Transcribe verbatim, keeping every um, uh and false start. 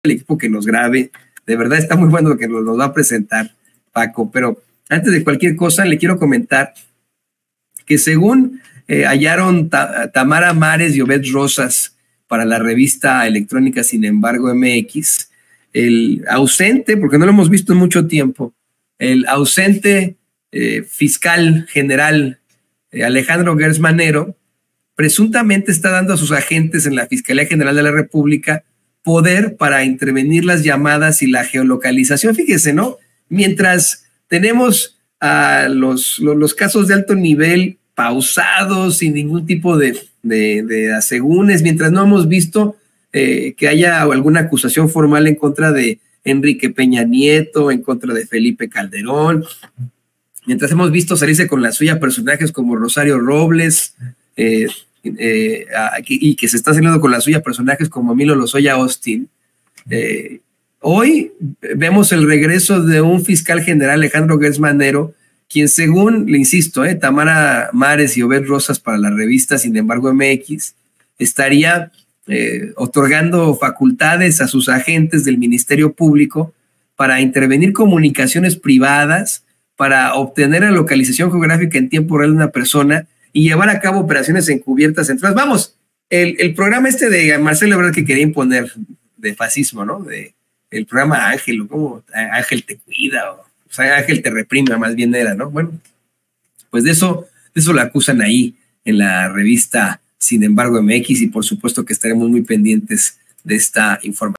el equipo que nos grabe. De verdad está muy bueno lo que nos, nos va a presentar Paco, pero antes de cualquier cosa le quiero comentar que según eh, hallaron ta Tamara Mares y Obed Rosas para la revista electrónica Sin Embargo M X, el ausente, porque no lo hemos visto en mucho tiempo, el ausente eh, fiscal general eh, Alejandro Gertz Manero presuntamente está dando a sus agentes en la Fiscalía General de la República poder para intervenir las llamadas y la geolocalización. Fíjese, ¿no? Mientras tenemos a los, los, los casos de alto nivel pausados, sin ningún tipo de, de, de asegúnes, mientras no hemos visto eh, que haya alguna acusación formal en contra de Enrique Peña Nieto, en contra de Felipe Calderón, mientras hemos visto salirse con la suya personajes como Rosario Robles, eh, eh, y que se está saliendo con la suya personajes como Emilio Lozoya Austin, eh, hoy vemos el regreso de un fiscal general, Alejandro Gertz Manero, quien según, le insisto, eh, Tamara Mares y Obed Rosas para la revista Sin Embargo M X, estaría eh, otorgando facultades a sus agentes del Ministerio Público para intervenir comunicaciones privadas, para obtener la localización geográfica en tiempo real de una persona y llevar a cabo operaciones encubiertas entre... Vamos, el, el programa este de Marcelo Ebrard que quería imponer de fascismo, ¿no? De, el programa Ángel, ¿cómo? Ángel te cuida, o, o sea, Ángel te reprime, más bien era, ¿no? Bueno, pues de eso, de eso la acusan ahí en la revista Sin Embargo M X, y por supuesto que estaremos muy pendientes de esta información.